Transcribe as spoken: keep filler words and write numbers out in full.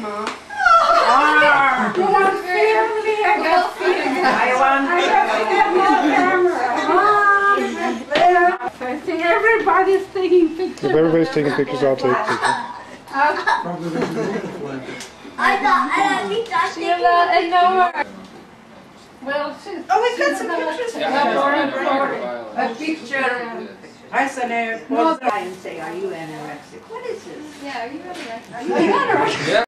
Mom. Ah, you want family? I got family. I want I got camera. Mom, I think everybody's taking pictures. If everybody's taking pictures, I'll take pictures. I thought, I think that's She's not a knower. Well, she's. Oh, we've got some pictures. Yeah. A picture. I sent her and say, are you anorexic? What is this? Yeah, are you ready? Are you anorexic?